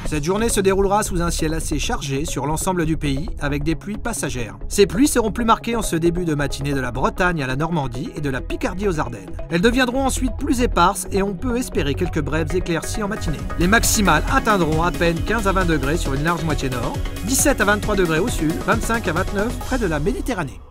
Cette journée se déroulera sous un ciel assez chargé sur l'ensemble du pays, avec des pluies passagères. Ces pluies seront plus marquées en ce début de matinée de la Bretagne à la Normandie et de la Picardie aux Ardennes. Elles deviendront ensuite plus éparses et on peut espérer quelques brèves éclaircies en matinée. Les maximales atteindront à peine 15 à 20 degrés sur une large moitié nord, 17 à 23 degrés au sud, 25 à 29 près de la Méditerranée.